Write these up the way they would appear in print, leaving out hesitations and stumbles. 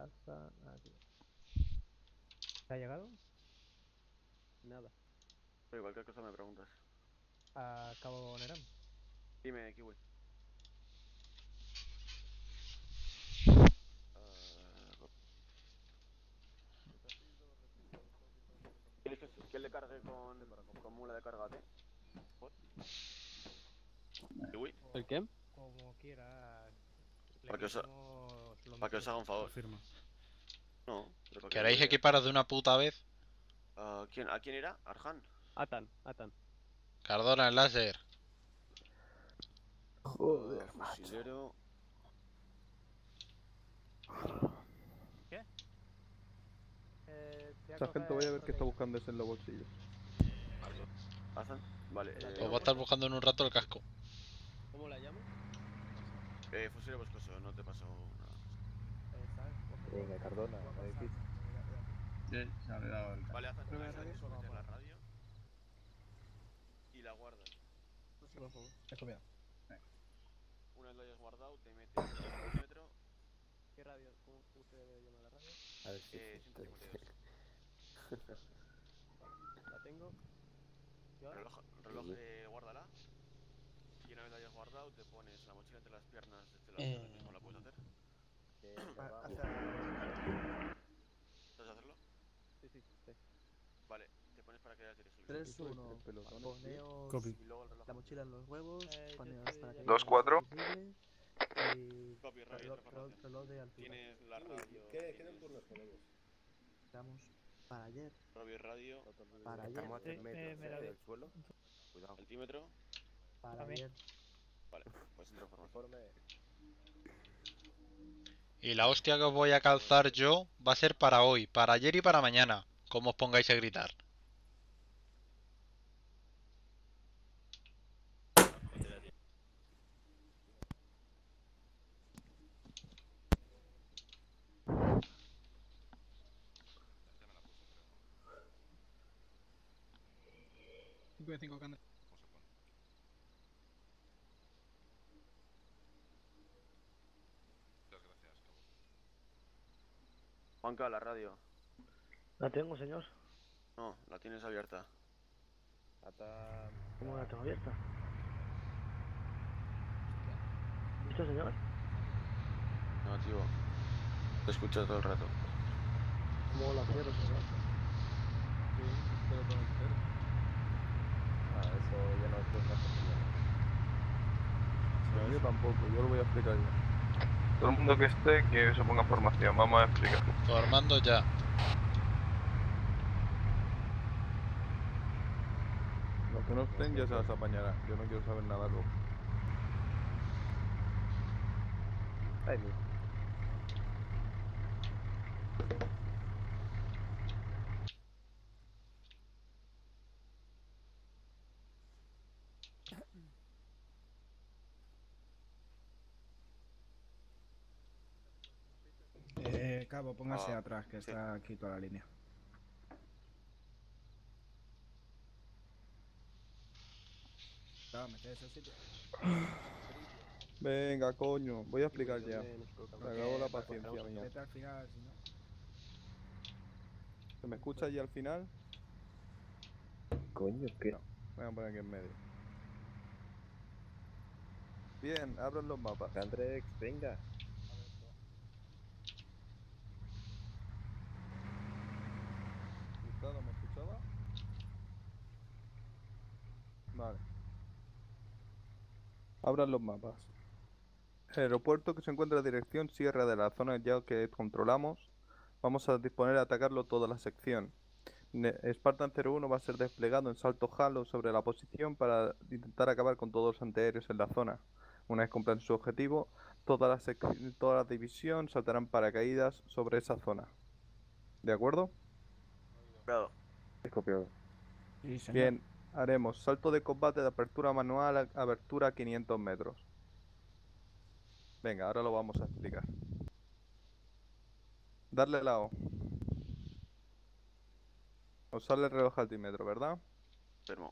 casa aquí. ¿Te ha llegado? Nada. Pero cualquier cosa me preguntas. A Cabo Nerán. Dime, Kiwi. ¿Quién le cargue con mula de cargate? Kiwi. ¿El qué? Como quieras. Le Para que os quitamos lo haga un favor. Confirma. No, pero para que... ¿Queréis equiparos de una puta vez? ¿A quién irá? ¿Arjan? Atan. Cardona, el láser. Joder, macho. Fusilero... Esa gente voy a ver qué está buscando ese en los bolsillos. ¿Arjan? Vale. Os va a estar buscando en un rato el casco. ¿Cómo la llamo? Fusilero boscoso, no te paso nada. Venga, Cardona, aquí. Sí, se ha dado el Vale, Azan, Prueba de avisa radio. que sometes la radio y la guardas. He copiado. Una vez lo hayas guardado, te metes en el altímetro. ¿Qué radio? ¿Cómo se debe llamar la radio? A ver si. 152. La tengo. ¿Y ahora? Reloj guárdala. Y una vez la hayas guardado, te pones la mochila entre las piernas desde las piernas mismo la puedes hacer. ¿Sabes hacerlo? Sí. Vale, te pones para que haya dirección. 3-1. Copy. Poneos Y luego el reloj. la mochila en los huevos. Poneos estoy para que ya- 2-4. Y Copy, radio, información. reloj de altura. Tienes la radio. ¿Qué dan por los huevos? Estamos para ayer. Radio, Para ayer. Estamos a 3 metros me la del suelo. Cuidado. altímetro. Para A ver. ayer. Vale, pues entra información. Y la hostia que os voy a calzar yo va a ser para hoy, para ayer y para mañana. Como os pongáis a gritar. Juanca, la radio. ¿La tengo, señor? No, la tienes abierta. ¿Cómo la tengo abierta? ¿Listo, señor? Negativo. Te escucho todo el rato. ¿Cómo la cierro, señor? Eso ya no es una yo tampoco, yo lo voy a explicar ya. Todo el mundo que esté, que se ponga formación. Vamos a explicar. Formando ya. Los que no estén ya se las apañarán. Yo no quiero saber nada loco. Cabo, póngase atrás, que está aquí toda la línea. Mete ese sitio. Venga, coño, voy a explicar ya. Me acabo la paciencia mía. Vete al final, si no. ¿Se me escucha allí al final? Coño, ¿qué? No, me voy a poner aquí en medio. Bien, abran los mapas. Andrex, venga. ¿Gustavo me escuchaba? Vale. Abran los mapas. El aeropuerto que se encuentra a dirección sierra de la zona ya que controlamos. Vamos a disponer a atacarlo toda la sección. Spartan 01 va a ser desplegado en salto halo sobre la posición para intentar acabar con todos los antiaéreos en la zona. Una vez cumplan su objetivo, toda la división saltarán paracaídas sobre esa zona. ¿De acuerdo? Claro. Es copiado. Sí, señor. Bien, haremos salto de combate de apertura manual a abertura a 500 metros. Venga, ahora lo vamos a explicar. Darle la O. Os sale el reloj altímetro, ¿verdad? Termo.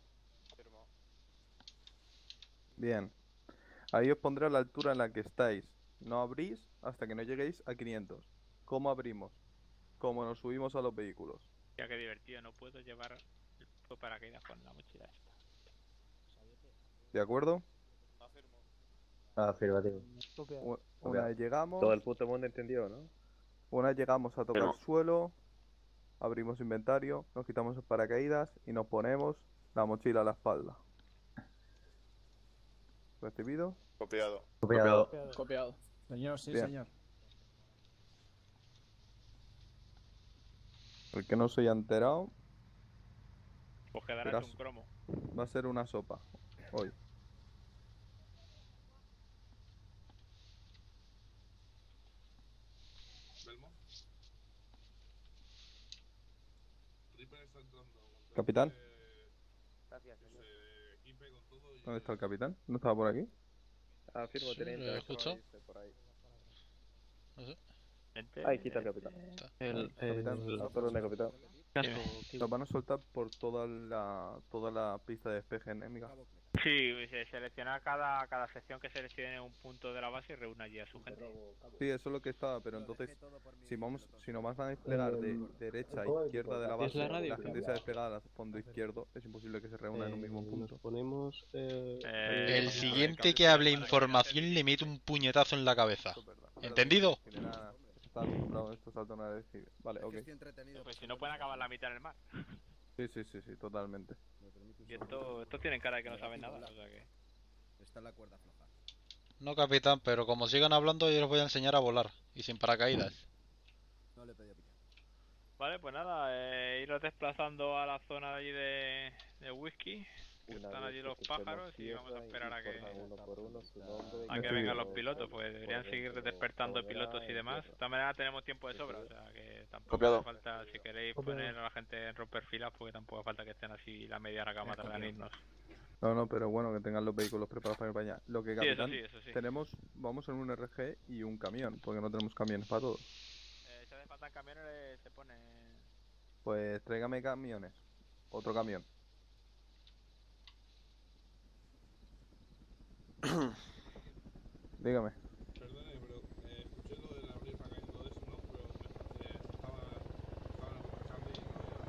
Bien. Ahí os pondré a la altura en la que estáis. No abrís hasta que no lleguéis a 500. ¿Cómo abrimos? ¿Cómo nos subimos a los vehículos? Ya que divertido, no puedo llevar el paracaídas con la mochila esta. ¿De acuerdo? Afirmativo. Una vez llegamos, Todo el puto mundo entendió, ¿no? una vez llegamos a tocar suelo, abrimos inventario, nos quitamos el paracaídas y nos ponemos la mochila a la espalda. ¿Recibido? Copiado. Copiado. Copiado. Señor, sí, Bien. señor. El que no se haya enterado, Pues quedará Verás. hecho un cromo. va a ser una sopa. Hoy. ¿Capitán? Gracias, señor. ¿Dónde está el capitán? ¿No estaba por aquí? Afirmo, Sí, teniente. lo he acaba de escuchado. irse por ahí. No sé. Vente, Ay, quita el capitán. Capitán, No, perdón, capitán. nos van a soltar por toda la pista de despeje enemiga. Sí, se selecciona cada sección que seleccione un punto de la base y reúne allí a su gente. Sí, eso es lo que estaba, pero entonces, si nos van a desplegar de derecha a izquierda de la base, la radio? la gente se ha desplegado al fondo izquierdo, es imposible que se reúna en un mismo punto. Ponemos. El siguiente que hable información le mete un puñetazo en la cabeza. Eso es verdad. ¿Entendido? Está acostumbrado a esto, salto una vez y... Vale, ok. Pues si no pueden acabar la mitad en el mar. Sí, totalmente. Y estos tienen cara de que no saben nada, o sea que... Está la cuerda floja. No, capitán, pero como sigan hablando yo les voy a enseñar a volar. Y sin paracaídas. No le pedí a pillar. Vale, pues nada, iros desplazando a la zona de allí de whisky. Que Una están vez allí que los escuchemos pájaros y vamos a tierra, esperar a que... informa uno por uno su nombre, A que Sí. vengan los pilotos, pues deberían por seguir dentro, despertando fuera, pilotos y en demás. De tierra. todas maneras tenemos tiempo de sobra, o sea que tampoco Copiado. hace falta, si queréis poner a la gente en romper filas, porque tampoco hace falta que estén así la media hora que vamos a tardar en irnos. No, pero bueno, que tengan los vehículos preparados para ir para allá. Lo que, Sí, eso capitán, sí, eso sí. vamos en un RG y un camión, porque no tenemos camiones para todos. Si hace falta camiones, se pone... Pues tráigame camiones. Otro camión. Dígame. Perdone, pero escuché lo del abrir para caer y todo eso, ¿no? Pero estaban escuchando y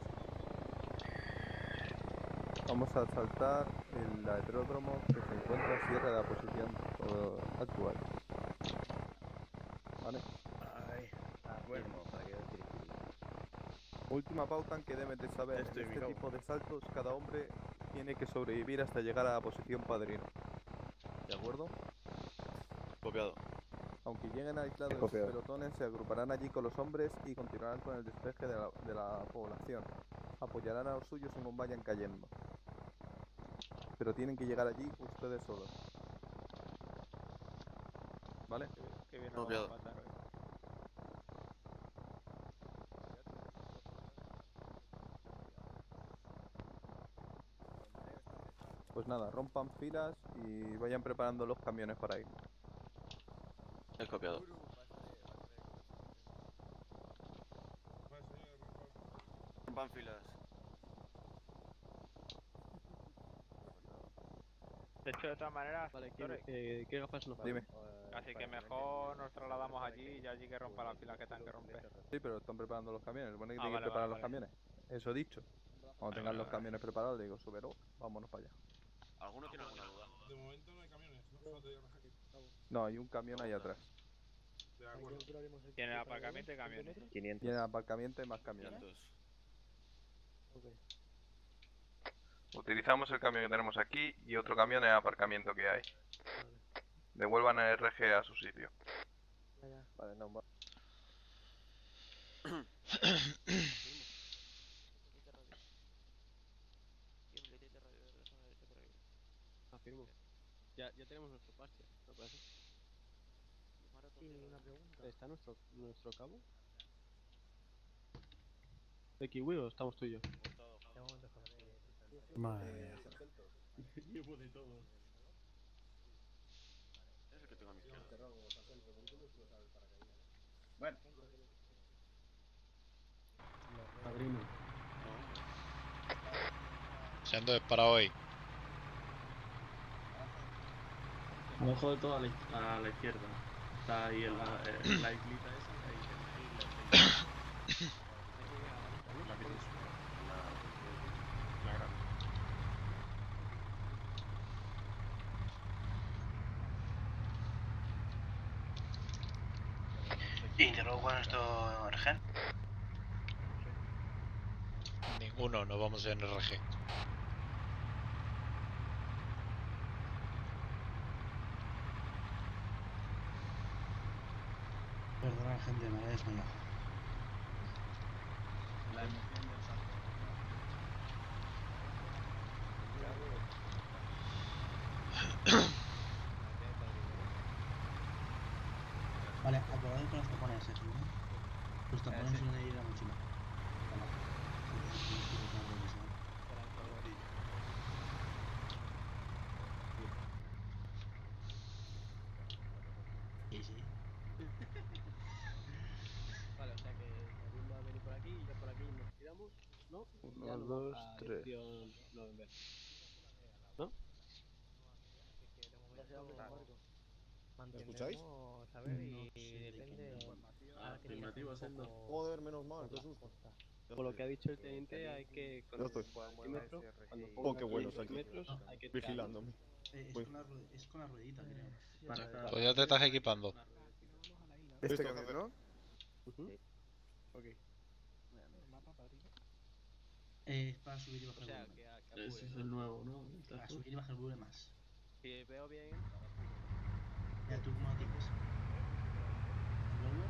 no Vamos a saltar el aeródromo que se encuentra a cierre de la posición actual. ¿Vale? Ay, afirmo, para que Última pauta que debes de saber. En Estoy este ubicado. tipo de saltos, cada hombre tiene que sobrevivir hasta llegar a la posición padrino. ¿De acuerdo? Copiado. Aunque lleguen aislados los Copiado. pelotones, se agruparán allí con los hombres y continuarán con el despeje de la población. Apoyarán a los suyos según vayan cayendo. Pero tienen que llegar allí ustedes solos. ¿Vale? Que bien nos vamos a matar hoy. Pues nada, rompan filas y vayan preparando los camiones para ir. Es copiado. Rompan filas. De hecho, de todas maneras, Vale, Torre, ¿qué gafas nos Dime. así que mejor nos trasladamos allí y allí que rompa la fila que tengan que romper. Sí, pero están preparando los camiones. Supone que Ah, tienen que vale, preparar vale, los camiones. Eso dicho. Cuando tengan vale, los vale. camiones preparados, le digo, súbelo, vámonos para allá. ¿Alguno tiene alguna duda? De momento no hay camiones, ¿no? Solo te digo No, hay un camión ahí atrás. de acuerdo. Tiene aparcamiento y camiones. 500. Tienen aparcamiento y más camiones. 500. Utilizamos el camión que tenemos aquí y otro camión en el aparcamiento que hay. Devuelvan el RG a su sitio. Vale, no, Afirmo. Ya tenemos nuestro parche, ¿no parece? Sí, una pregunta. ¿Está nuestro cabo? ¿De Kiwi o estamos tú y yo? Madre mía. Llevo de todo. Es el que tengo a mi izquierda. Bueno, Padrino. Siendo disparado hoy. Abajo de todo a la izquierda. Está ahí en la islita esa. Ahí. cuál es nuestro RG? Ninguno, no vamos en RG. Perdona, gente, me había desmayado. La emoción del salto. Vale, acordad con los tapones, ¿eh? Los tapones suelen ir a la mochila. Sí, sí. Vale, o sea que David va a venir por aquí y yo por aquí nos tiramos, ¿no? Y ya 1, nos 2, vamos a 3. dirección November. ¿No? Ya se abre el barco. escucháis? Mantenemos, a ver, No y sé de depende. qué. Ahora que viene Afirmativo, un Sendo. poco Joder, menos mal, por qué las susto. costas. Por lo que ha dicho el teniente, hay que con Ya el estoy. altímetro, cuando Oh, ponga qué bueno, 500 Saki. metros, No. hay que tirar. Vigilándome. Es, Uy. es con la ruedita, creo. Ya Pues ya te estás equipando. Este Listo, camión, ¿no? Ujú. Ok. Es para subir y O bajar el sea, volumen. que a Ese Q, es ¿no? el nuevo, ¿no? Para subir y bajar el volumen más. Si veo bien, Mira, ¿tú cómo lo tienes? ¿Lower?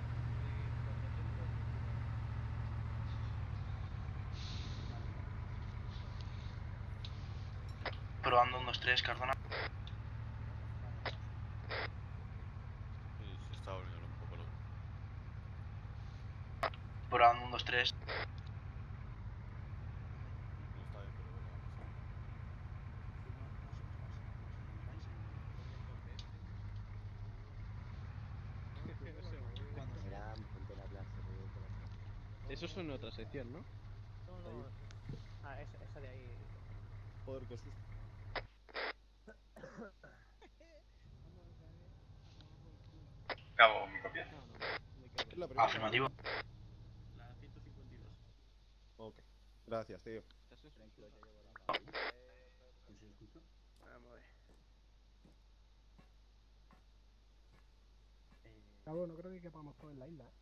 Probando 1, 2, 3, Cardona. Y se está volviendo un poco loco. Probando 1, 2, 3. Está bien, pero bueno, Mira, ponte la clase de corazón. eso es en otra sección, ¿no? No, esa de ahí. joder, qué susto. Cabo, mi copia. ¿Es la primera? Afirmativo. La 152. Ok. Gracias, tío. ¿No se escucha? Vamos a ver. Cabo, no creo que quepamos todos en la isla.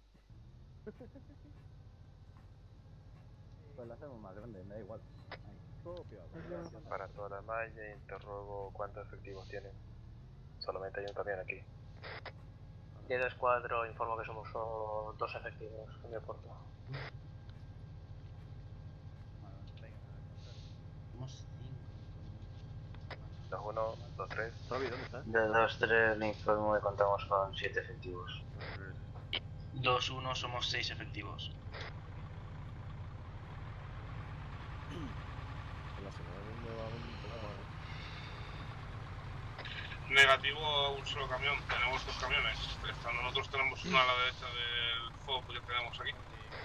Pues la hacemos más grande, me da igual. Copiado. Para toda la malla, interrogo cuántos efectivos tienen. Solamente hay un camión aquí. Tienes 4, informo que somos 2 efectivos, que me aporto. Somos 5. 2, 1, 2, 3. Toby, ¿dónde estás? De 2, 3, le informo que contamos con 7 efectivos. 2, 1, somos 6 efectivos. En la semana me va un poco mal. Negativo a un solo camión, tenemos 2 camiones. Nosotros tenemos uno a la derecha del FOB que tenemos aquí.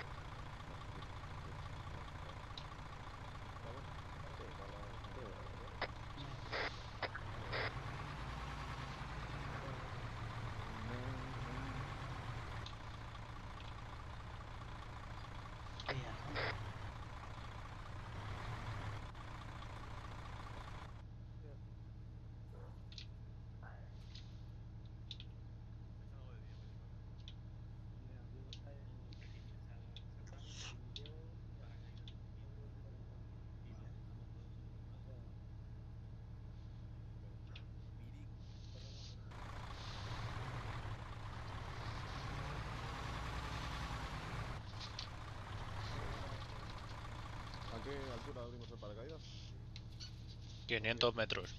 ¿A qué altura abrimos el paracaídas? 500 metros.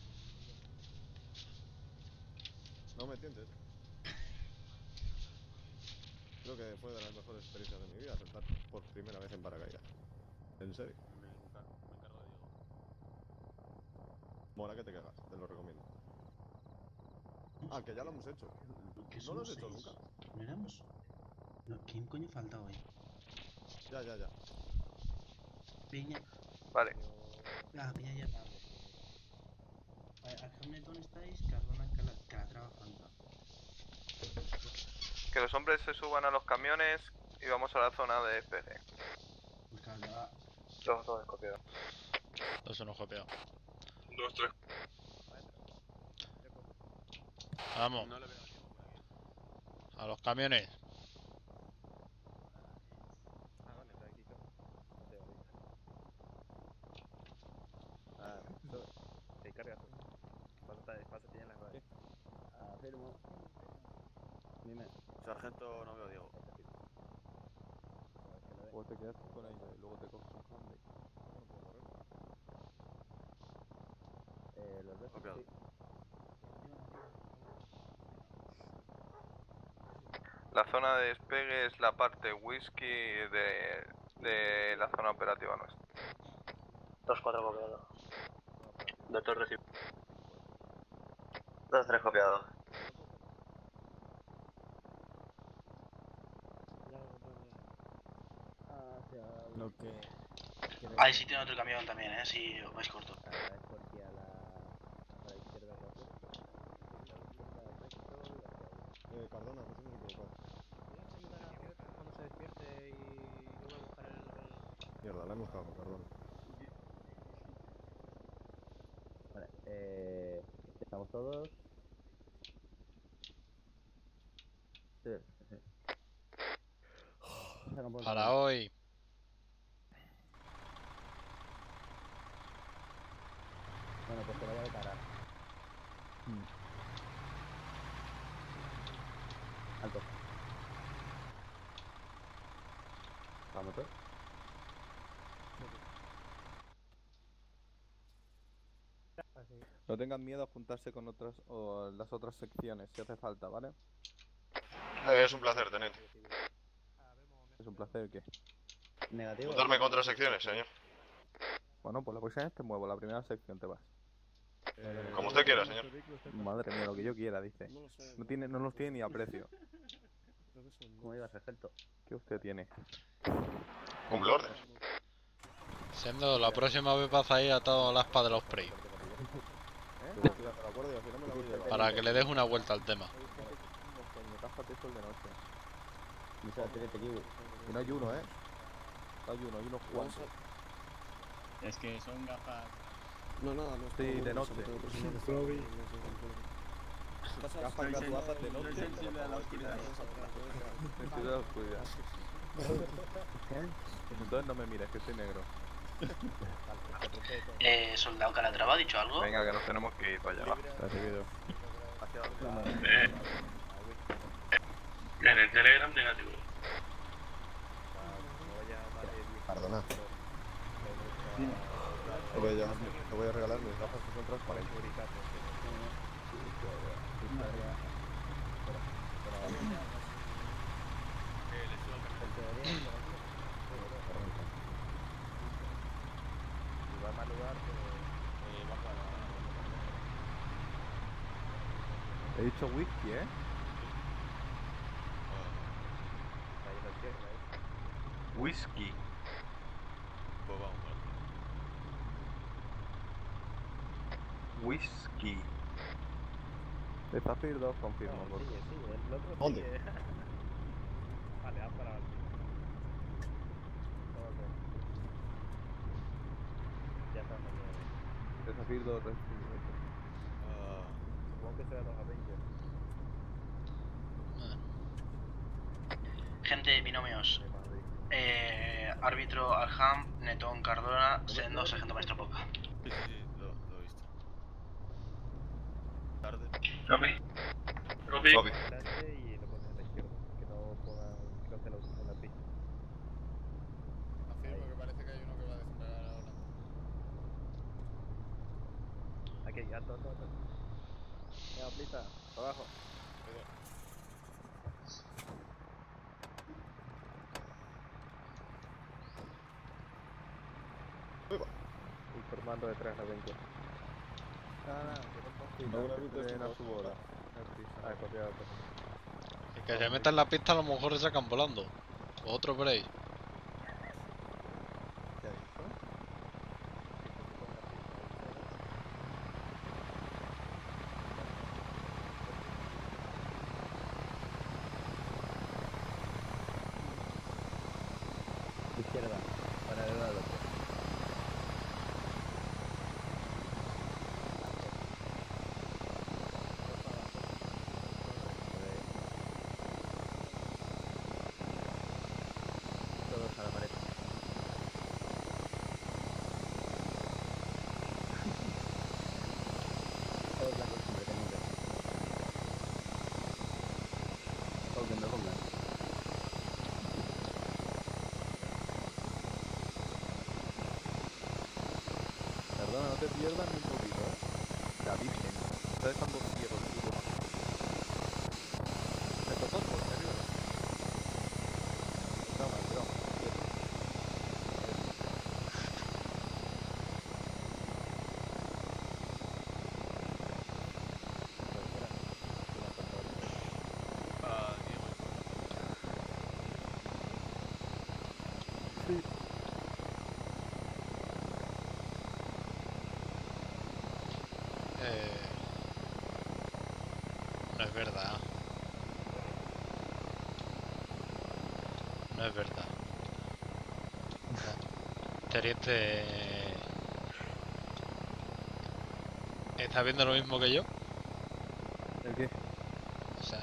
No me tientes. Creo que fue de las mejores experiencias de mi vida saltar por primera vez en paracaídas. En serio. me encargo de Diego. Mola que te cagas, te lo recomiendo. Ah, que ya lo hemos hecho. ¿No lo has hecho nunca? ¿No éramos? No, ¿quién coño falta hoy? Ya. Peña. Vale. La peña ya está. Acá dónde estáis, Cardona, Calatrava, Fanta. Que los hombres se suban a los camiones y vamos a la zona de PC. Pues Calatrava. 2, 2, copiado. 2, 1, copiado. 2, 3. Vamos. No le veo a Diego por aquí. A los camiones. Sargento, no veo Diego. O te quedas con ella y luego te coges un cambio. Los dos. Copiado. Sí. La zona de despegue es la parte whisky de la zona operativa nuestra. 2-4 copiado. Doctor recibe. 2-3 copiado. Lo que... Ahí sí tiene otro camión también, si os vais corto. A la izquierda de la puerta. Cardona, no sé si equivocado. ¿Puedes ayudar a Piotr cuando se despierte y yo voy a buscar el... Mierda, la hemos cagado, perdón. Vale, estamos todos. Sí, sí. Para hoy. Bueno, pues que vaya de cara. Alto. Vamos todos. No tengan miedo a juntarse con otras o las otras secciones si hace falta, ¿vale? Es un placer, teniente. Es un placer que. Negativo. Juntarme con otras secciones, señor. Bueno, pues la próxima vez te muevo, la primera sección te vas. Como usted quiera, señor. Madre mía, lo que yo quiera, dice. No los tiene ni a precio. ¿Cómo iba, sargento? ¿Qué usted tiene? Cumple orden. Siendo la próxima vez vas a ir atado a la aspa de los Prey. Para que le des una vuelta al tema. Y no hay uno, ¿eh? No hay uno, hay unos cuantos. Es que son gafas... No, nada, no. Sí, de noche. Gafas graduadas de noche. Sensible a la oscuridad. Entonces no me mires, que soy negro. Soldado Calatrava, ¿ha dicho algo? Venga, que nos tenemos que ir para allá, va. Recibido. En el Telegram negativo. Perdona. Te voy a regalar mis gafas que son transparentes. Si va a mal lugar, he dicho whisky, ¿eh? Whisky. Pues vamos, Whisky. De Zafir 2 confirmo. ¿Dónde? Vale, haz para... Ya está. De Zafir 2 recibido. Supongo que será los Avengers. Gente, binomios. Árbitro Alham, Netón Cardona, Sendo, Sargento Maestro Poca. Sí, lo he visto. Tarde. Copy. Y lo pones a la izquierda, que no pongan, que no se lo usen en la pista. Afirmo que parece que hay uno que va a descargar ahora. Aquí, alto. Venga, plita, abajo. Informando detrás la 20. A su bola. Copiado. Que se metan en la pista a lo mejor se sacan volando. O otro Prey. Izquierda, para el lado. Todos a la pared. Todos la costumbre, teniente. Todos viendo. pierdan un poquito, La Virgen. Está dejando ciego el culo. Me tocó por serio. No. Sí. No es verdad. No es verdad. Teniente... ¿Está viendo lo mismo que yo? ¿El qué? O sea...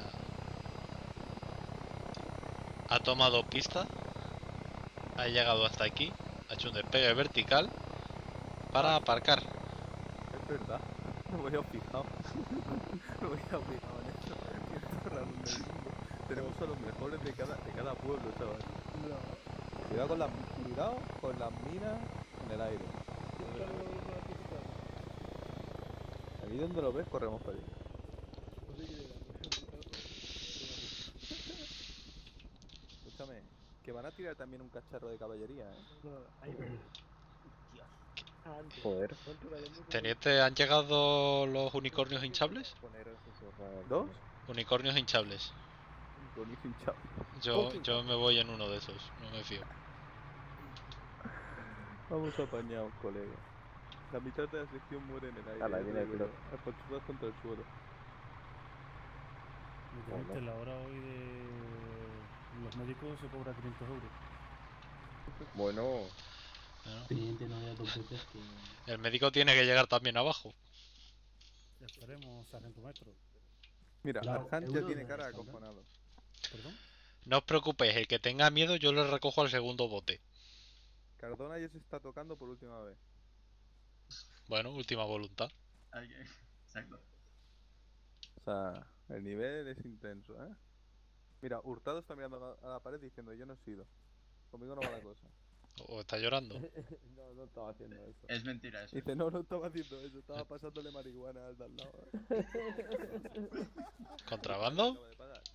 Ha tomado pista. Ha llegado hasta aquí. Ha hecho un despegue vertical. Para aparcar. Es verdad. No me había fijado. No me había fijado en eso. Qué raro me digo. Tenemos a los mejores de cada pueblo, chaval. Cuidado con las minas en el aire. Ahí donde lo ves corremos para allá. Escúchame, que van a tirar también un cacharro de caballería, Joder. Teniente, ¿han llegado los unicornios hinchables? ¿Dos? Unicornios hinchables. Con ese hinchado. Yo me voy en uno de esos, no me fío. Vamos apañados, colega. La mitad de la sección muere en el aire. Ala, viene el piloto. Apachurrados contra el suelo. Literalmente la hora hoy de los médicos se cobra 500 euros. Bueno. Teniente, no vea dos veces que... El médico tiene que llegar también abajo. Esperemos, sargento maestro. Mira, Claro, Arjant ya euro tiene de cara restaurante. acojonado. ¿Perdón? No os preocupéis, el que tenga miedo yo le recojo al segundo bote. Cardona ya se está tocando por última vez. Bueno, última voluntad. Exacto. O sea, el nivel es intenso, Mira, Hurtado está mirando a la pared diciendo yo no he sido. Conmigo no va la cosa. ¿O está llorando? No estaba haciendo eso. Es mentira eso. Dice, no estaba haciendo eso, estaba pasándole marihuana al de al lado. ¿Contrabando? Acaba de pagar.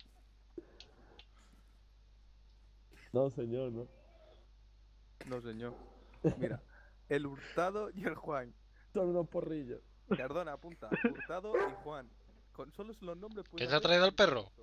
No, señor, no. No, señor. Mira, el Hurtado y el Juan. Son unos porrillos. Cardona, apunta. Hurtado y Juan. Con solo los nombres ¿Qué se ha traído el perro?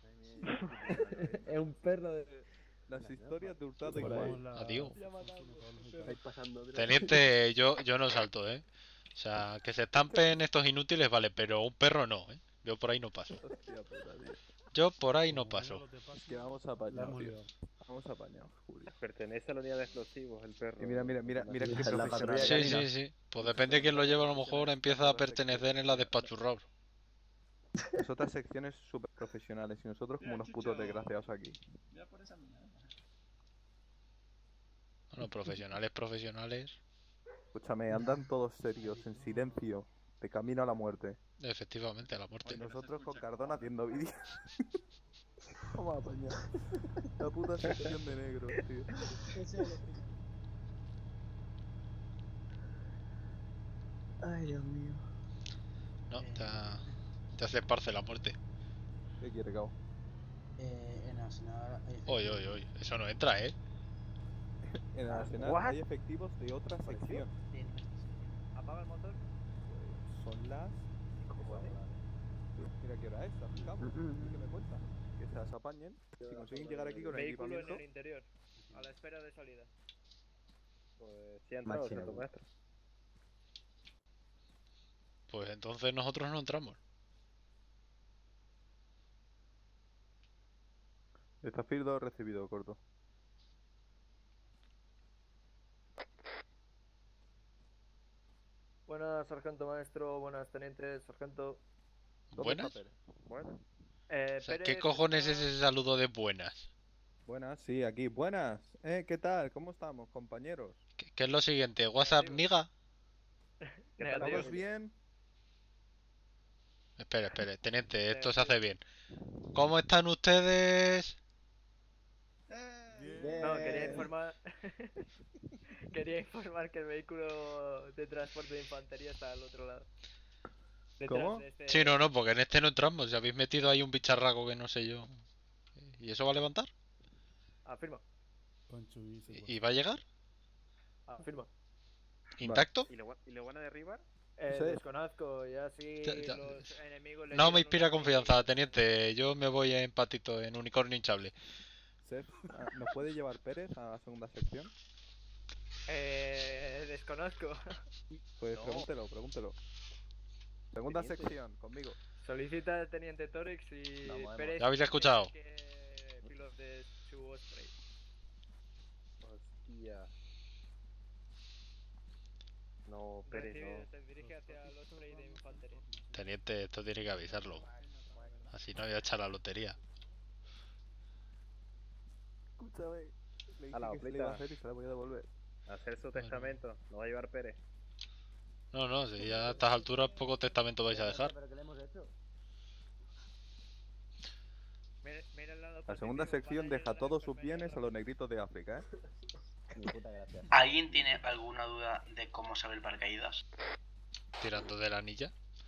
Es un perro de... Las historias de Hurtado y Por ahí. Juan. Adiós. Estáis pasando. Teniente, yo no salto, O sea, que se estampen estos inútiles, vale, pero un perro no, Yo por ahí no paso. Hostia puta, tío. Yo por ahí no paso. Es que vamos apañados, tío. Vamos apañados, Julio. Pertenece a la unidad de explosivos, el perro. Y mira qué La profesional. Sí. Pues depende de quién lo lleva, a lo mejor empieza a pertenecer en la despachurrados. Las otras secciones súper profesionales y nosotros como unos putos desgraciados aquí. Bueno, profesionales. Escúchame, andan todos serios, en silencio, de camino a la muerte. Efectivamente, a la muerte. Y nosotros con Cardona haciendo vídeos. Vamos a apañar. La puta sección de negros, tío. Ay, Dios mío. No, te hace parce la muerte. ¿Qué quiere, Cabo? En Arsenal hay Oye, eso no entra, En el Arsenal hay efectivos de otra sección. Apaga el motor. Pues son las... Mira qué hora es, Cabo. ¿Qué me cuenta? Que se las apañen. Si consiguen llegar aquí con el Vehículo en equipamiento... el interior. A la espera de salida. Pues sí ha entrado, sargento maestro. Pues entonces nosotros no entramos. Stafield 2 recibido, corto. Buenas, sargento maestro. Buenas, teniente, sargento. ¿Buenas? Buenas. O sea, ¿qué Pérez cojones es está- ese saludo de buenas? Buenas, sí, aquí. Buenas. ¿Qué tal? ¿Cómo estamos, compañeros? ¿Qué es lo siguiente? ¿WhatsApp, niga? ¿Estamos bien? Espere, teniente, esto se hace bien. ¿Cómo están ustedes? No, quería informar. Quería informar que el vehículo de transporte de infantería está al otro lado. Detrás ¿Cómo? de este- Sí, no, porque en este no entramos. Si habéis metido ahí un bicharraco que no sé yo. ¿Y eso va a levantar? Afirma. ¿Y va a llegar? Afirma. ¿Intacto? ¿Y lo van a derribar? Sí. Desconozco, ya sí Ya. los enemigos le No me dieron inspira una- confianza, teniente. Yo me voy en patito, en unicornio hinchable. Sef, ¿nos puede llevar Pérez a la segunda sección? Desconozco. Pues No. pregúntelo. Segunda Teniente. sección, conmigo. Solicita al teniente Torix y Pérez. ¿Ya habéis escuchado? Pilotos de su Osprey. Hostia. No, Pérez, no. Se dirige hacia el Osprey de infantería. Teniente, esto tiene que avisarlo. Así no voy a echar la lotería. Escúchame. Le dije A la que se le iba a oplita. hacer y se la voy a devolver. Hacer su testamento. Lo va a llevar Pérez. No, si ya a estas alturas poco testamento vais a dejar. ¿Pero qué le hemos hecho? Mira el lado La segunda sección deja todos sus bienes a los negritos de África, ¿eh? Ni puta gracia. ¿Alguien tiene alguna duda de cómo sabe el paracaídas? Tirando de la anilla.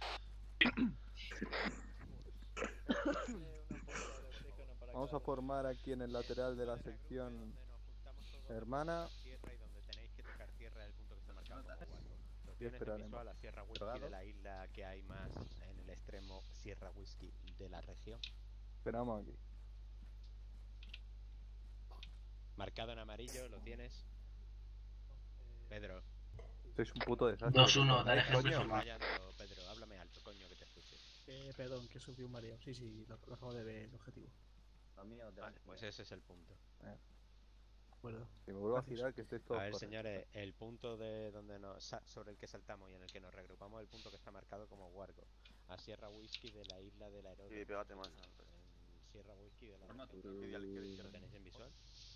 Vamos a formar aquí en el lateral de la sección hermana. Tierra y donde tenéis que tocar tierra es el punto que está marcado como guardo. Los Y tienes en esperaremos. visual a Sierra Whisky de la isla que hay más en el extremo Sierra Whisky de la región. Esperamos aquí. Marcado en amarillo, lo tienes. Pedro. Sois un puto desastre. 2-1, dale, Coño. Jesús. Callando, Pedro, háblame alto, coño, que te escuche. Perdón, que subí un mareo. Sí, lo acabo de ver el objetivo. Vale, pues ese es el punto. Acuerdo. Si me vuelvo a girar, que estéis todos A ver, correctos. señores, el punto de donde sobre el que saltamos y en el que nos regrupamos es el punto que está marcado como Wargo. A Sierra Whisky de la isla del aeródromo. Sí, pégate más. En Sierra Whisky de la Afirmativo. ¿Lo tenéis en visual?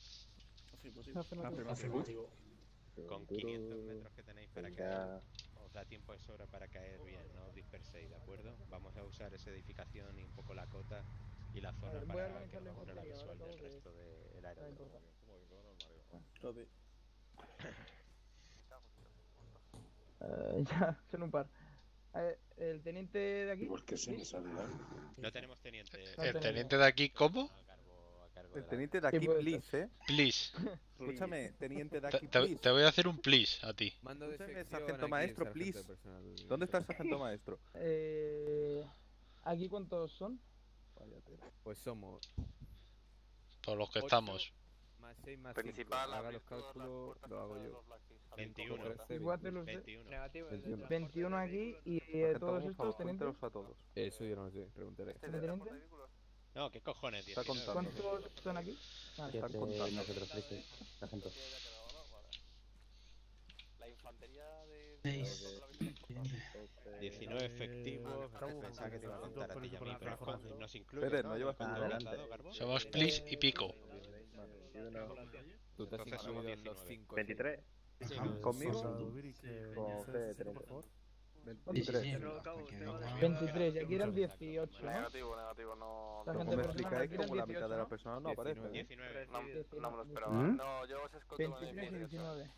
Afirmativo. Con 500 metros que tenéis para caer, os da tiempo de sobra para caer bien, no os disperséis, ¿de acuerdo? Vamos a usar esa edificación y un poco la cota y la zona voy a para que organizar la nos una la infantería, visual ¿vale? del resto del aeródromo. Ya, son un par. El teniente de aquí. ¿Por qué se me sale la... No tenemos teniente. ¿El teniente de aquí cómo? El teniente de aquí, please, ¿eh? Please. Escúchame, teniente de Te, aquí, te- please. te voy a hacer un please a ti. Escúchame, sargento maestro, please. ¿Dónde está el sargento maestro? ¿Aquí cuántos son? Pues somos Por los que 8 estamos. más 6 más Principal, 5. Haga abrir los todas las cálculos, puertas lo hago de yo. los Black Kings. 21. 21. Negativo. 21. 21 aquí y Sargento, todos por estos favor, tenientes. cuéntelos a todos. Eso yo no sé, preguntaré. ¿Teniente? No, ¿qué cojones? Está 19. contando. ¿Cuántos son aquí? Están contando. Sargento. La infantería de... 19 efectivos. Pensaba que te iba a contar a ti y a mí, pero nos incluye. Pérez, ¿no llevas ¿Cuánto control? gastado, Garbo? Somos please y pico. Tú te has Entonces incluido somos en los 19. 5. 23. ¿Conmigo? Con G, por favor. 23. 23, y aquí eran 18, ¿no? Negativo, no... La Como gente me personal, explicáis, aquí eran como la 18, mitad de las ¿no? personas no aparecen. ¿eh? 19. No me lo esperaba. ¿Mm? No, yo os escucho con el 23 y 19.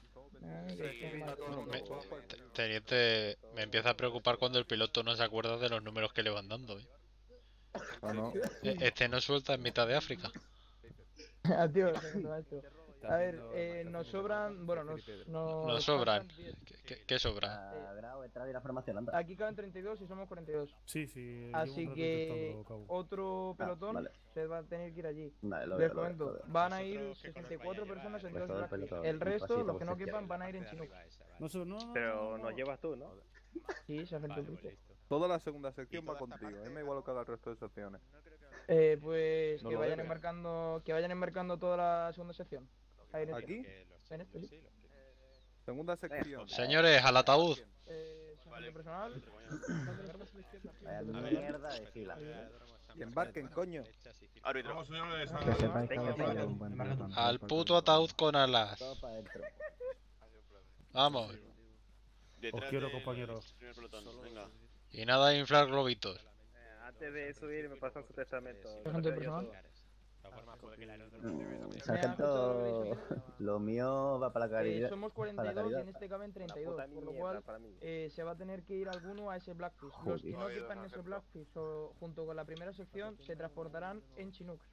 Teniente, me empieza a preocupar cuando el piloto no se acuerda de los números que le van dando. ¿Eh? Ah, no. Este no suelta en mitad de África. Tío, maestro. A ver, nos sobran. Bueno, Nos sobran. ¿Qué sobra? Grado, entrada y la formación, anda. Aquí caben 32 y somos 42. Sí. Así que otro pelotón vale. se va a tener que ir allí. Vale, lo Les veo, lo veo, comento, lo veo. van a ir ¿Vosotros qué 64 color personas en vais a dos llevar? Black Kings. Pues todo El el resto, pelotón, los que no pues, quepan, van a ir en Parte de Chinook. arriba esa, vale. No. Pero nos llevas tú, ¿no? Sí, se hacen Vale, tu pues listo. Toda la segunda sección ¿Y va toda esta contigo. parte? Me igual lo que haga el resto de secciones. Pues No que lo vayan debe. embarcando toda la segunda sección. Ahí en este. ¿Aquí? Que los En este, chicos, sí. sí, los que- Segunda sección. Señores, al ataúd. Sargento personal. Vaya mierda de fila. Que embarquen, coño. Árbitro. Vamos, señores, Que sepáis que habéis fallado un buen rato. Al puto ataúd con alas. Todo para adentro. Vamos. Detrás quiero, del compañeros. primer pelotón, venga. Y nada de inflar globitos. Antes de subir me pasan su testamento. Sargento personal. Sargento, lo mío va para la caridad. Somos para la 42 y caridad. en este caben 32, puta por lo mierda cual para mí. se va a tener que ir alguno a ese Blackfish. Los que no Joder. quepan en ese Blackfish o junto con la primera sección se transportarán en Chinooks.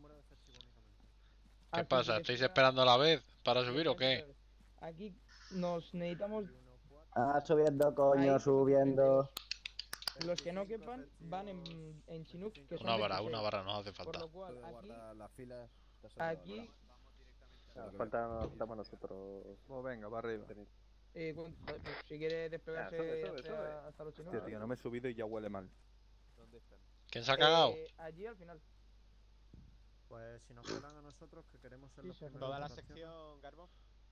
¿Qué Así pasa? que ¿Estáis será- esperando a la vez para subir o qué? Aquí nos necesitamos. Ah, subiendo, coño, Ahí, subiendo. Los que no quepan van en Chinook, que son Una 26. vara, no hace Por falta. lo cual, las filas. aquí Faltamos nosotros. Pues venga, para arriba. pues, si quiere desplegarse sube. hasta los Chinook. Hostia, tío, no me he subido y ya huele mal. ¿Quién se ha cagado? Allí al final. Pues si nos cuelan a nosotros, que queremos ser los primeros. Toda la en rotación. sección, Garbo.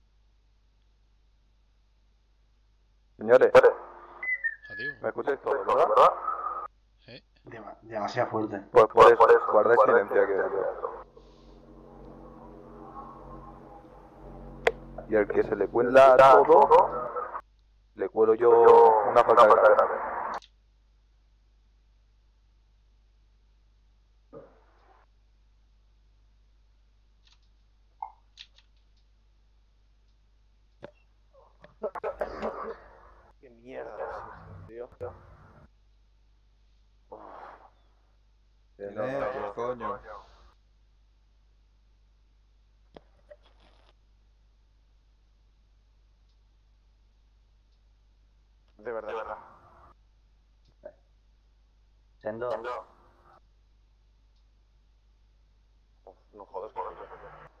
Señores, Adiós. ¿me escucháis todos, verdad? ¿Sí? Demasiado fuerte. Pues por eso, guardad silencio aquí dentro. Y al que se le cuela todo, le cuelo yo una falta de gravedad. Qué mierda, tío. Silencio, coño. De verdad. Sendo. No jodas, por favor.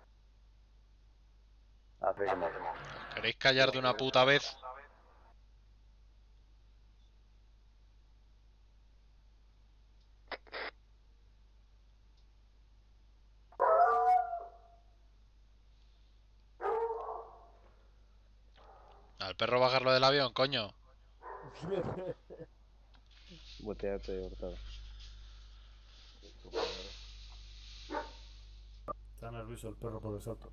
Afirmo. ¿Queréis callar de una puta vez? Al perro bajarlo del avión, coño. Boteate, Hurtado. Está nervioso el perro por el salto.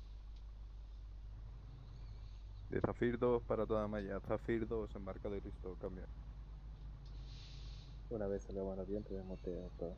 De Zafir 2 para toda malla. Zafir 2 embarcado y listo, cambio. Una vez salgamos al avión, te desmotea todo.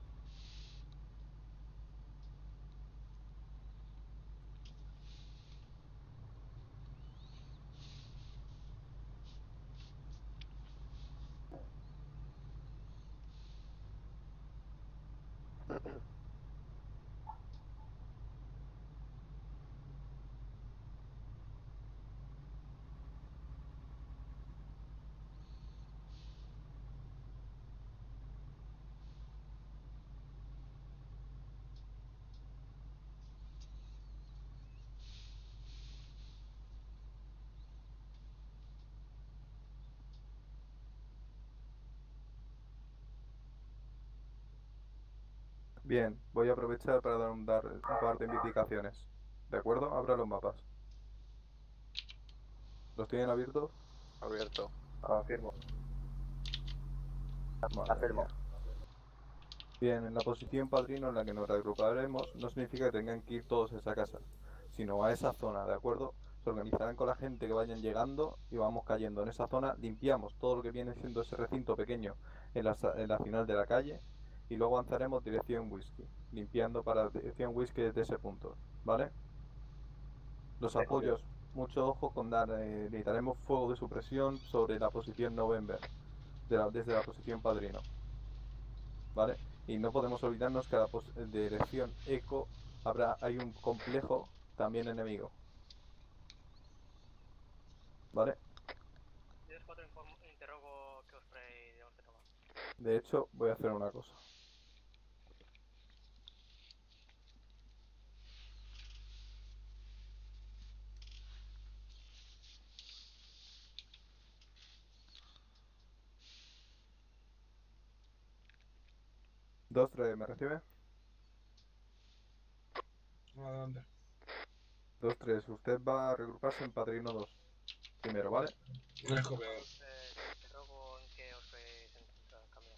Bien, voy a aprovechar para dar un par de indicaciones. ¿De acuerdo? Abra los mapas. ¿Los tienen abiertos? Abierto. Afirmo. Afirmo. Bien, en la posición padrino en la que nos reagruparemos no significa que tengan que ir todos a esa casa, sino a esa zona, ¿de acuerdo? Se organizarán con la gente que vayan llegando y vamos cayendo en esa zona, limpiamos todo lo que viene siendo ese recinto pequeño en la final de la calle y luego avanzaremos dirección Whisky, limpiando para dirección Whisky desde ese punto, ¿vale? Los apoyos, mucho ojo con dar, necesitaremos fuego de supresión sobre la posición November, desde la posición padrino, ¿vale? Y no podemos olvidarnos que a la dirección Eco hay un complejo también enemigo, ¿vale? Interrogo que os tenemos que tomar. De hecho, voy a hacer una cosa. Dos, tres, ¿me recibe? Adelante. 2, 3, usted va a regruparse en Padrino 2 primero, ¿vale? Interrogo en qué os encuentra cambiado.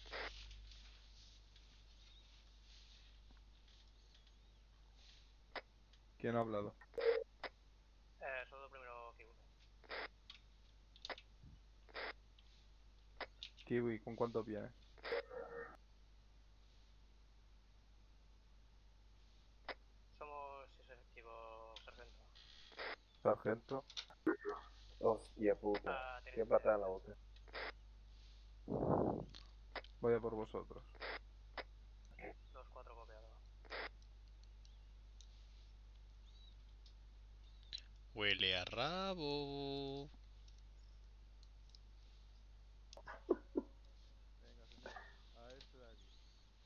¿Quién ha hablado? Solo primero Kiwi. Kiwi, ¿con cuántos viene? sargento. Hostia puta. Qué patada en la boca. Voy a por vosotros. 2-4 copiado. Huele a rabo. Venga, señor. A este de aquí.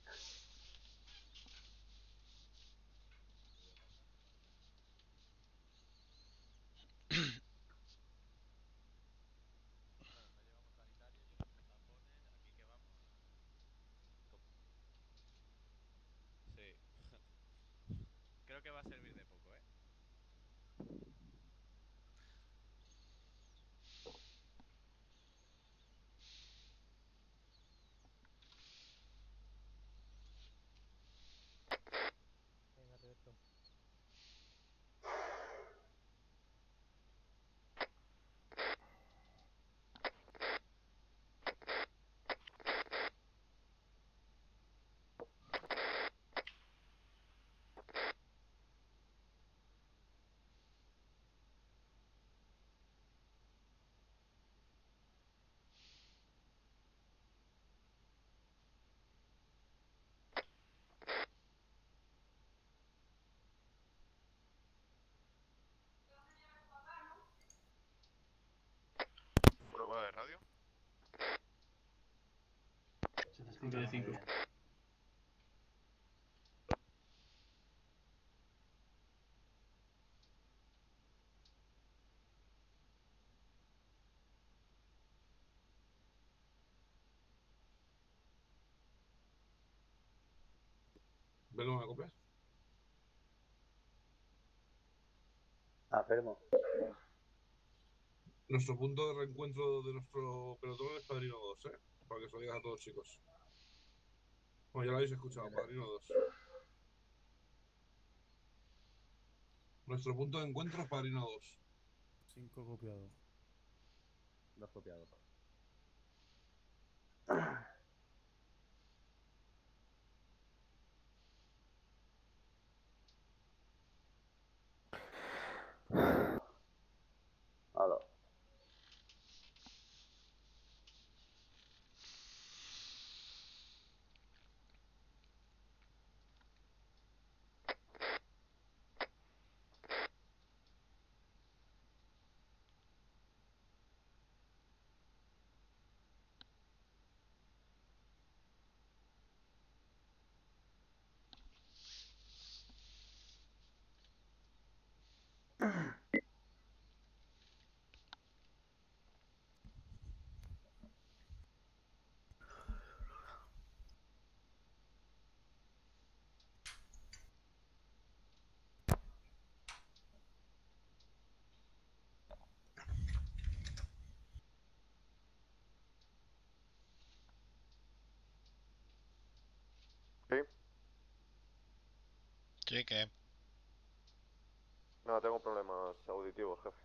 Sí. Creo que va a servir de poco, ¿eh? Venga, Roberto. Prueba de radio. Se te escucha muy bien. ¿Velo, me copias? Afirmo. Nuestro punto de reencuentro de nuestro pelotón es Padrino 2, ¿eh? Para que se lo digas a todos, chicos. Bueno, ya lo habéis escuchado, Padrino 2. Nuestro punto de encuentro es Padrino 2. 5 copiado. 2 copiado. Hola. Sí. Sí, que. No, tengo problemas auditivos, jefe.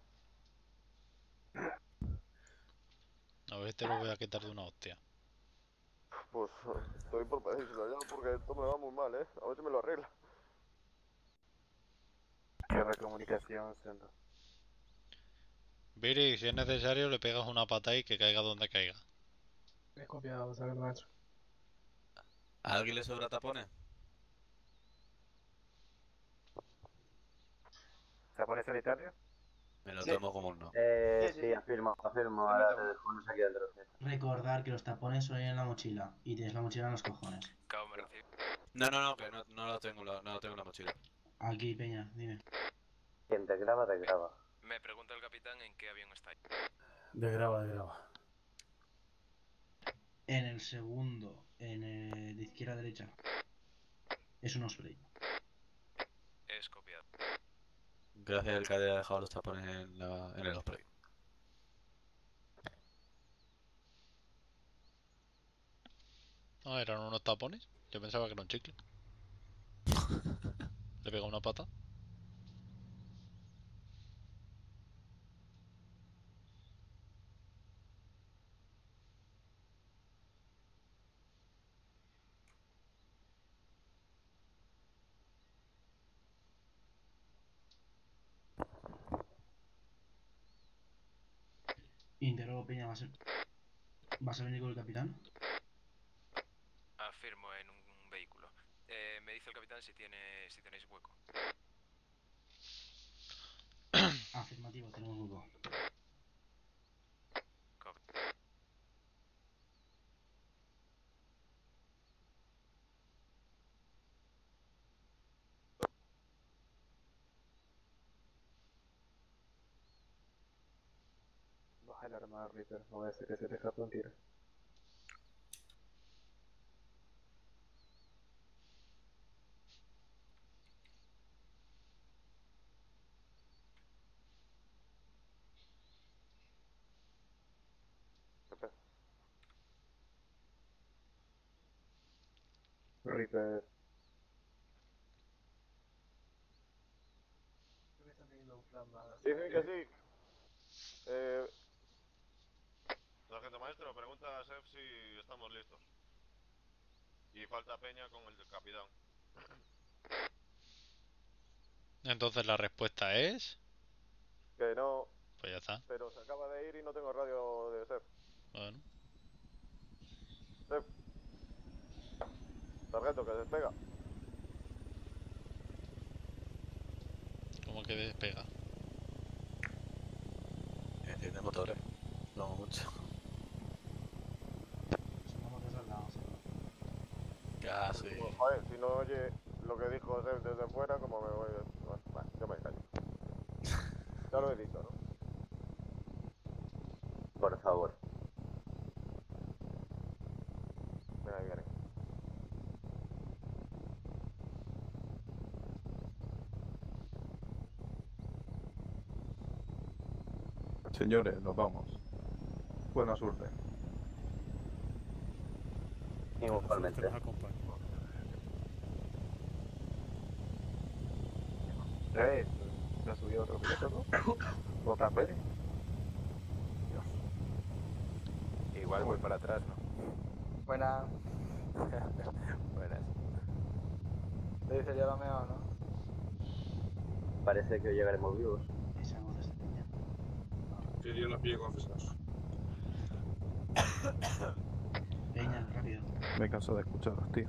A ver, te lo voy a quitar de una hostia. Pues estoy por pedírselo ya porque esto me va muy mal, ¿eh? A ver si me lo arregla. Qué recomunicación, siendo. Viri, si es necesario, le pegas una pata y que caiga donde caiga. He copiado, saber macho. ¿A alguien le sobra tapones? ¿Tapones sanitarios? Me lo tomo como un no. Sí, afirmo. Ahora te dejo unos aquí dentro. Recordar que los tapones son en la mochila y tienes la mochila en los cojones. No, que no lo tengo, no lo tengo en la mochila. Aquí, Peña, dime. Quien te graba, te graba. Me pregunta el capitán en qué avión está. De grava. En el segundo, de izquierda a derecha. Es un Osprey. Es copiado. Gracias, el cadete ha dejado los tapones en el Osprey. Ah, eran unos tapones. Yo pensaba que era un chicle. Le pega una pata. Interrogo Peña, ¿va a venir con el capitán? Afirmo en un vehículo. Me dice el capitán si tenéis hueco. Afirmativo, tenemos hueco. Baja el arma, Reaper. No voy a hacer que se te escape un tiro. Reaper. Sí, que sí. Sargento maestro, pregunta a Sef si estamos listos. Y falta Peña con el capitán. Entonces la respuesta es... Que no. Pues ya está. Pero se acaba de ir y no tengo radio de Sef. Bueno. Sef. Sargento, que despega. ¿Cómo que despega? Tiene motores. No mucho. Casi. Pues, joder, si no oye lo que dijo Sef desde fuera, como me voy... Bueno, yo me callo. Ya lo he dicho, ¿no? Por favor. Ven ahí, viene. Señores, nos vamos. Buena suerte. Igualmente. ¿Se ha subido otro piloto, no? ¿Otra Pérez? Igual voy para atrás, ¿no? Buenas. Buenas. Te dice ya lo meo, ¿no? Parece que hoy llegaremos vivos. Que yo la pille confesados. Peña, rápido. Me canso de escucharos, tío.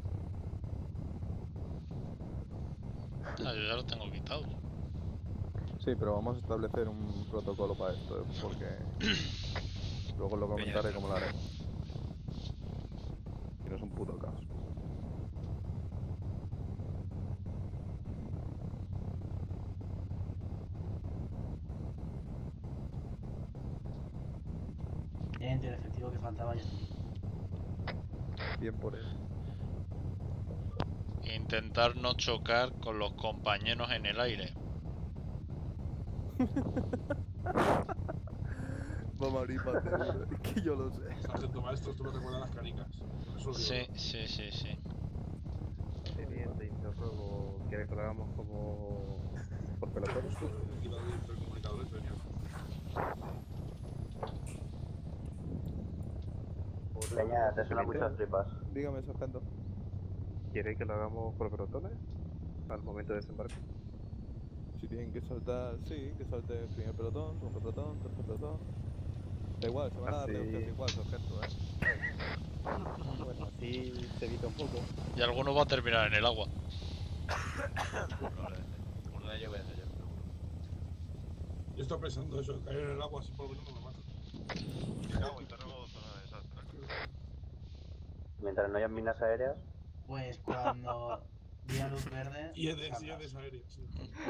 Ah, yo ya lo tengo quitado. Sí, pero vamos a establecer un protocolo para esto, porque luego lo comentaré cómo lo haremos. Y no es un puto caos. El efectivo que faltaba ya está aquí. Bien por él. Intentar no chocar con los compañeros en el aire. Vamos a abrir para seguro, es que yo lo sé. Sargento maestro, esto me recuerda a las canicas. Sí. Teniente, interrogo. ¿Quiere que lo hagamos como por pelotones? Peña, te suenan muchas tripas. Dígame, sargento. ¿Quiere que lo hagamos por pelotones? Al momento de desembarque. Si tienen que saltar, sí, que salte el primer pelotón, segundo pelotón, tercer pelotón. Da igual, se van a dar de ustedes igual, sargento, Bueno, así se evita un poco. Y alguno va a terminar en el agua. Uno de ellos voy a hacer yo. Yo estoy pensando eso, caer en el agua así por lo menos no me mata. Cago, interrogo zona de desastre. Mientras no hayan minas aéreas. Pues cuando vea luz verde. Y es aéreas, sí.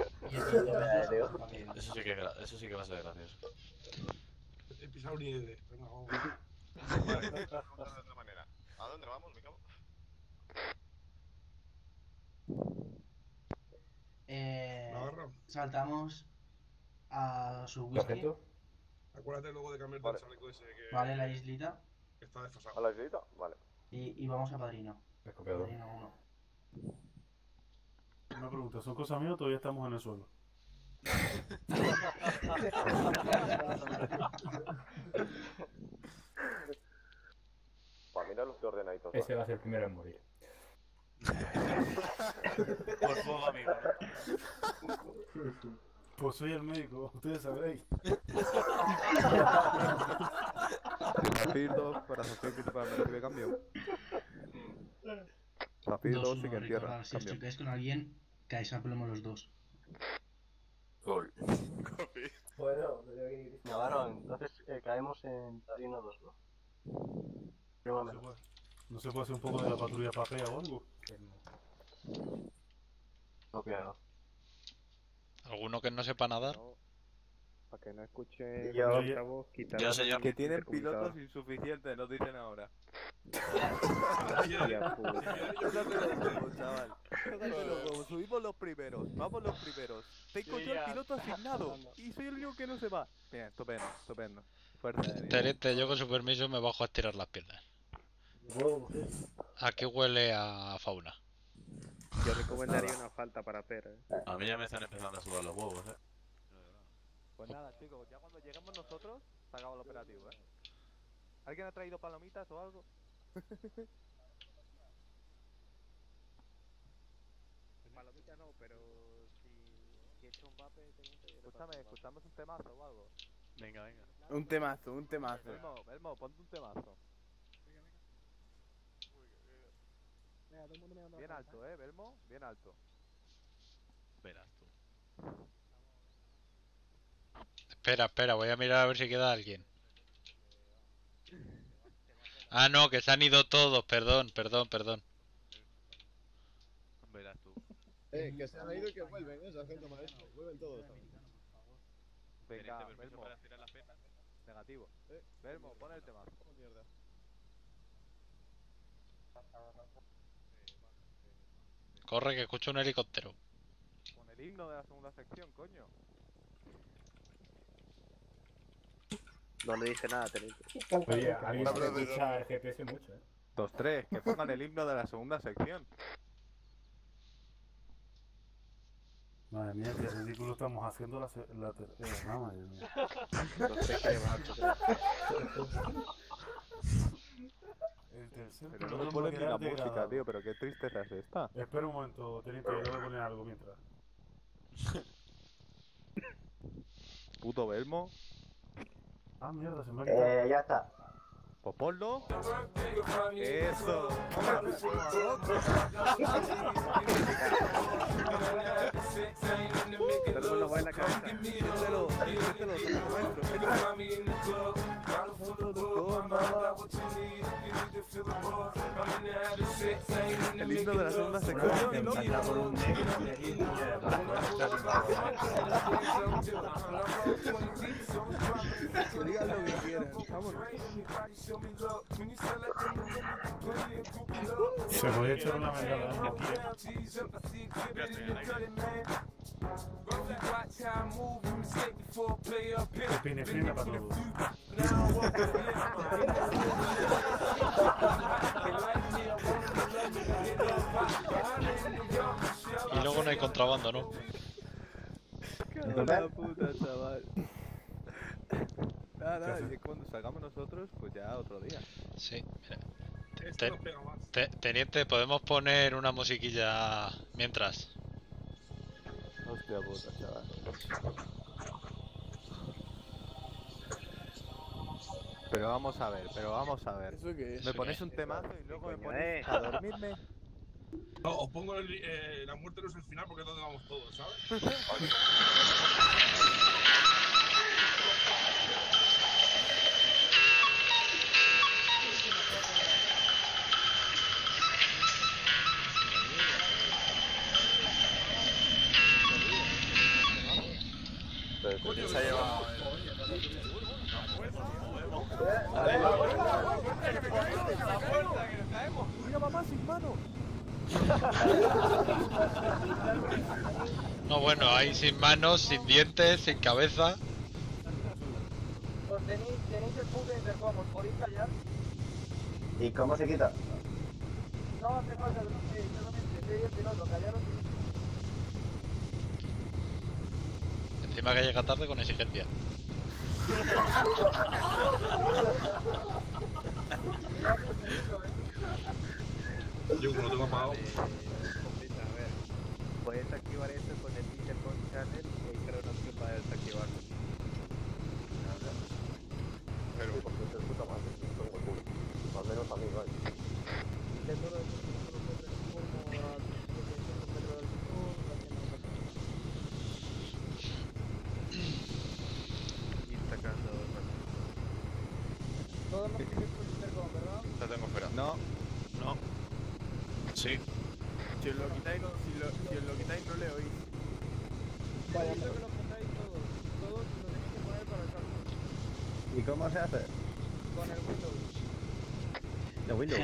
Eso sí que va a ser gracioso. He pisado un IED. Venga, vamos. Vale, de otra manera. ¿A dónde vamos, mi cabo? Saltamos a su whisky. Acuérdate luego de cambiarte el chaleco ese que... Vale, la islita. Que está desfasado. ¿A la islita? Vale. Y vamos a Padrino. Padrino 1. Una pregunta, ¿son cosas mías o todavía estamos en el suelo? Para mí no los estoy ordenaditos. Ese va a ser el primero en morir. Por fuego, amigo. Pues soy el médico, ustedes sabréis. Zafir 2 para Zafir principal, me recibe cambio. Zafir 2 sigue en tierra, recordad, si os cambio. chocáis con alguien, caéis a plomo los dos. Gol. Bueno, Navarro, entonces caemos en Tarino 2, ¿no? Primo menos. ¿No se puede hacer un poco de la patrulla papea o algo? No quiero. ¿Alguno que no sepa nadar? Para que no escuche Yo- nuestra voz, quitar Yo, señor. Que tienen intercomunicador. pilotos insuficientes, nos dicen ahora. Hostia puta. Tócate los huevos, chaval. Tócate los huevos. Subimos los primeros. Vamos los primeros. Tengo yo el piloto asignado. Y soy el único que no se va. Bien, estupendo, estupendo. Fuerza de Teniente, yo con su permiso me bajo a estirar las piernas. ¿A qué huele a fauna? Yo recomendaría una falta para Per. A mí ya me están empezando a sudar los huevos, Pues nada, chicos, ya cuando lleguemos nosotros, se acaba el operativo, ¿Alguien ha traído palomitas o algo? Palomita no, pero si he hecho un vape, Escuchamos un temazo o algo. Venga, venga. Un temazo, un temazo. Belmo, ponte un temazo. Bien alto, Belmo, bien alto. Verás tú. Espera, voy a mirar a ver si queda alguien. Ah, no, que se han ido todos, perdón. Verás tú. Que se han ido y que vuelven, sargento maestro. Vuelven todos. Venga, Teniente, permiso Belmo. para estirar las piernas. Negativo. Belmo, pon el temazo. Mierda. Corre, que escucho un helicóptero. Con el himno de la segunda sección, coño. No le dice nada, teniente. Oye, a mí se me escucha el GPS mucho, 2-3, que pongan el himno de la segunda sección. Madre mía, qué ridículo estamos haciendo la tercera. No, madre mía. El tercer Pero no piloto me pones ni la nuclear música, degradado. tío, pero qué tristeza es esta. Espera un momento, teniente, yo le voy a poner algo mientras. Puto Belmo. Ah, mierda, se me ha quitado. Ya está. Pues ponlo. Eso. Pero no va en la cabeza. Mételo, sargento maestro. El himno de la segunda sección. Que digan lo que quieran. Vámonos. Se puede echar una medalla aquí. Epinefrina para todos. Y luego no hay contrabando, ¿no? La puta, chaval. Nada, y cuando salgamos nosotros, pues ya otro día. Sí, mira. Esto nos pega más. Teniente, ¿podemos poner una musiquilla mientras? Hostia puta, chaval. Pero vamos a ver. ¿Eso qué es? Me pones un temazo y luego me pones a dormirme. No, os pongo la muerte no es el final porque es donde vamos todos, ¿sabes? Coño, se ha llevado. Mira, mamá, sin mano. No, bueno, ahí sin manos, sin dientes, sin cabeza. Pues tenéis el puto intercom, ¿os podéis callar? ¿Y cómo se quita? No hace falta, solamente soy el piloto, callaros. Encima que llega tarde con exigencia. Yo como lo tengo apagado. Puedes activar eso con el intercom channel y ahí crea una opción Sí. Si os lo quitáis, no le oís. Vale, que lo pongáis todos. Todos lo tenéis que poner para el cálculo. ¿Y cómo se hace? Con el Windows. ¿De Windows?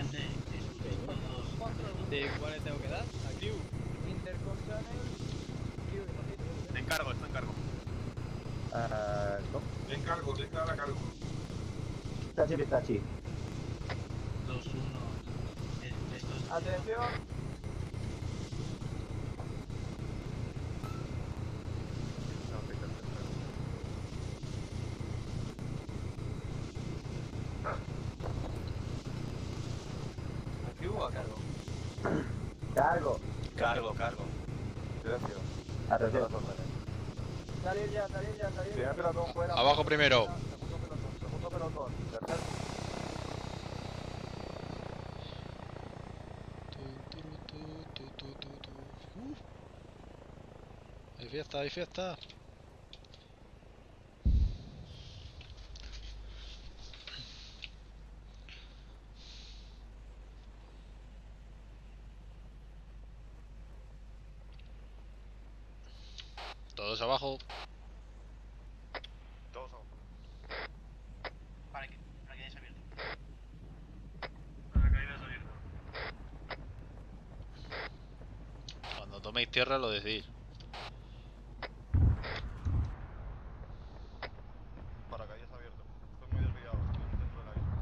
¿De cuáles tengo que dar? ¿A Q? Intercom Channel. Te encargo, está en cargo. ¿Cómo? Te encargo, te está a cargo. Tachi. 2, 1. Atención. ¿Aquí hubo a cargo? Cargo. Silencio. Atención. Salir ya. Primer pelotón fuera. Abajo primero. Segundo pelotón. Tercero. Hay fiesta. Todos abajo. Todos abajo. Paracaídas abierto. Paracaídas abierto. Cuando toméis tierra lo decís. Paracaídas abierto. Estoy muy desviado, estoy en el centro de la isla.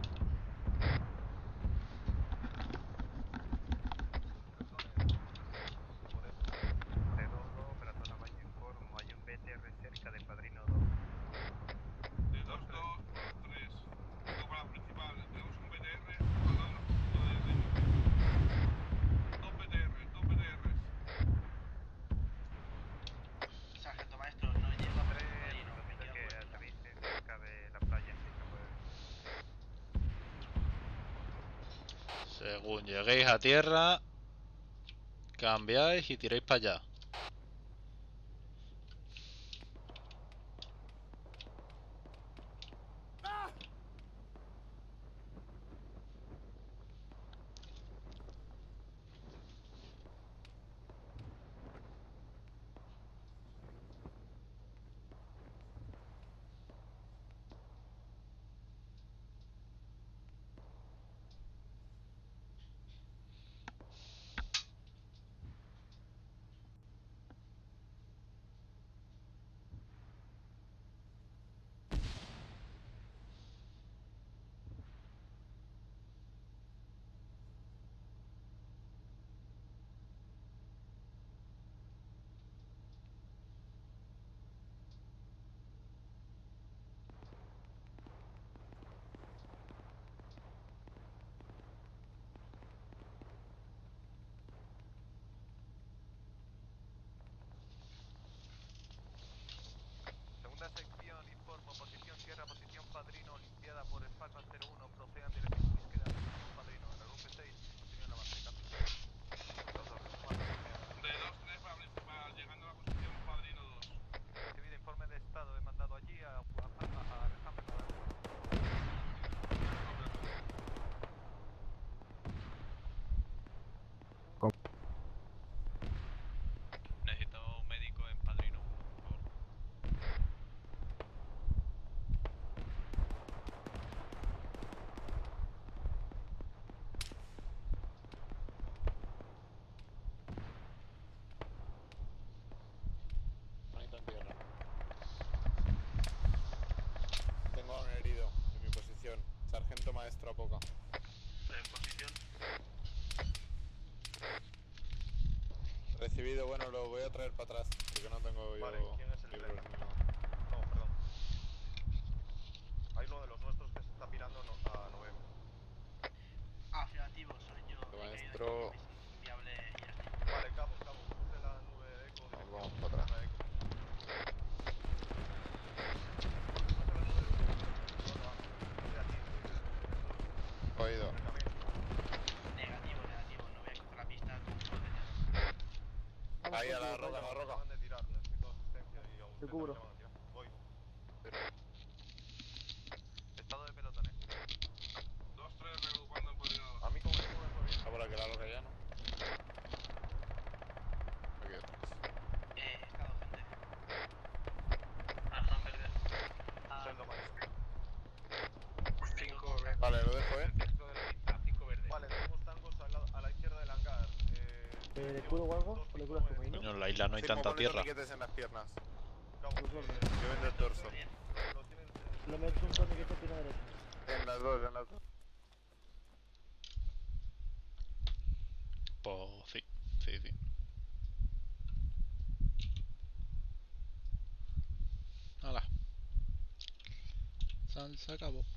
De todo, pero toda la valle informo. Hay un BTR cerca de Padrino 2. De 2, 2, 3. Esto para la principal. Tenemos un BTR al lado de punto de Reino. Dos BTRs. Sargento maestro, no llego a Que aterrice cerca de la playa. Según lleguéis a tierra, cambiáis y tiráis para allá. Segunda sección, informo, posición tierra, posición Padrino, limpiada por Spartan 01, procedan dirección búsqueda, posición Padrino, en el grupo 6, continúen el avance, cambio. De 2, 3 para principal, llegando a la posición Padrino 2. Recibido informe de estado, he mandado allí a Necesito un médico en Padrino, por favor. Manito en tierra. Tengo a un herido en mi posición. Sargento maestro a poca. En posición. Recibido, bueno, lo voy a traer para atrás, porque no tengo Vale, yo ¿quién es el libros tren? ni nada. No, perdón. Hay uno de los nuestros que se está pirando a 9. Afirmativo, soy yo. Maestro. Viable y así. Vale, cabo, use la nube de eco. Vamos para atrás. Oído. Negativo, no voy a coger la pista con Ahí a la roca, Acaban de tirar, necesito asistencia y aún Te cubro. Voy. estado de pelotones. 2, 3 reagrupando en Padrino 2. A mí como escudo es muy bien. Está por aquí la roca ya, ¿no? ¿Le curo o algo? ¿O le curas tú, Coño, en la isla no hay Firmo, tanta ponle tierra. torniquetes en las piernas. Tus órdenes. Yo vendo el torso. Le meto un torniquete en pierna derecha. En las dos, en las dos. Pues sí, sí, sí. Hala. Se acabó.